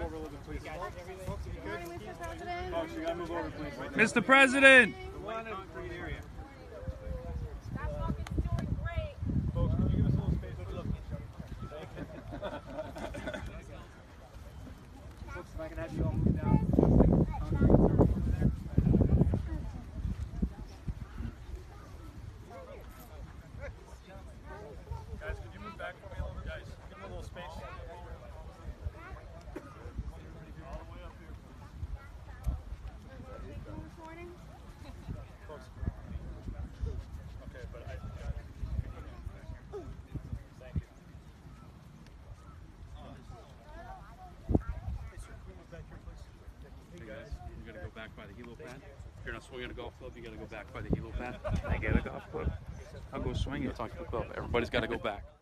over a little bit, please. Good morning, Mr. President. Oh, so you gotta move over, please. Right Mr. President! area. That's doing great. Folks, can you give us a little space? Look. Folks, if I can have you all move down. Guys, could you move back for me a little bit? Guys, give them a little space. All the way up here. This morning? Folks. Okay, but thank you. Hey guys, You gotta go back by the helo pad. If you're not swinging a golf club, you gotta go back by the helo pad. I get a golf club. I'll go swing it. Talk to the club. Everybody's gotta go back.